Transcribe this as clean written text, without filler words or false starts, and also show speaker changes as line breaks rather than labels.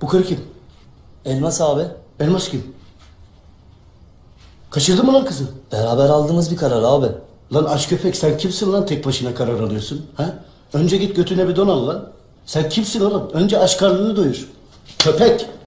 Bu karı kim?
Elmas abi.
Elmas kim? Kaçırdın mı lan kızı?
Beraber aldığımız bir karar abi.
Lan aç köpek, sen kimsin lan tek başına karar alıyorsun? Ha? Önce git götüne bir don al lan. Sen kimsin oğlum? Önce aç karnını doyur. Köpek!